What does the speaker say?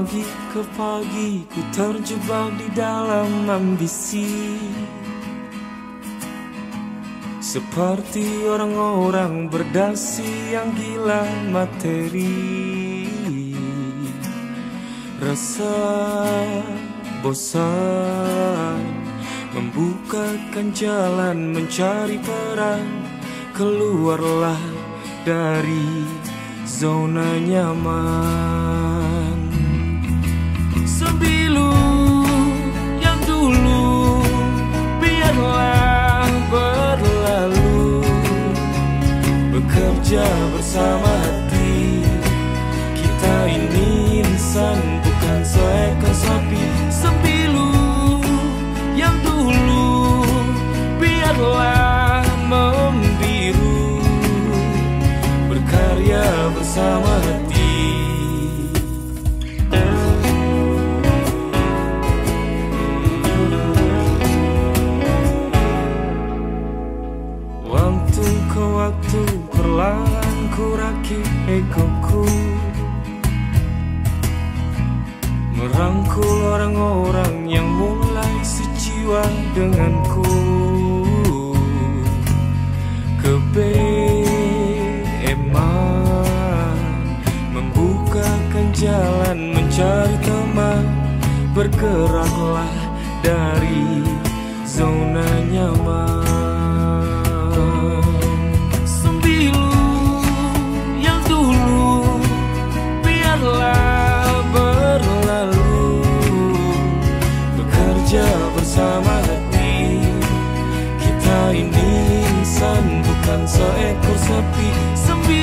pagi ke pagi ku terjebak di dalam ambisi, seperti orang-orang berdasi yang gila materi. Rasa bosan membukakan jalan mencari peran. Keluarlah dari zona nyaman. Sembilu yang dulu biarlah berlalu, bekerja bersama hati. Kita ini insan, bukan seekor sapi. Sembilu yang dulu biarlah membiru, berkarya bersama hati. Waktu ke waktu perlahan ku rakit egoku, merangkul orang-orang yang mulai sejiwa denganku. Kebeeman membukakan jalan mencari teman. Bergeraklah dari zona nyaman. Sembilu yang dulu biarlah berlalu, bekerja bersama hati. Kita ini insan, bukan seekor sapi.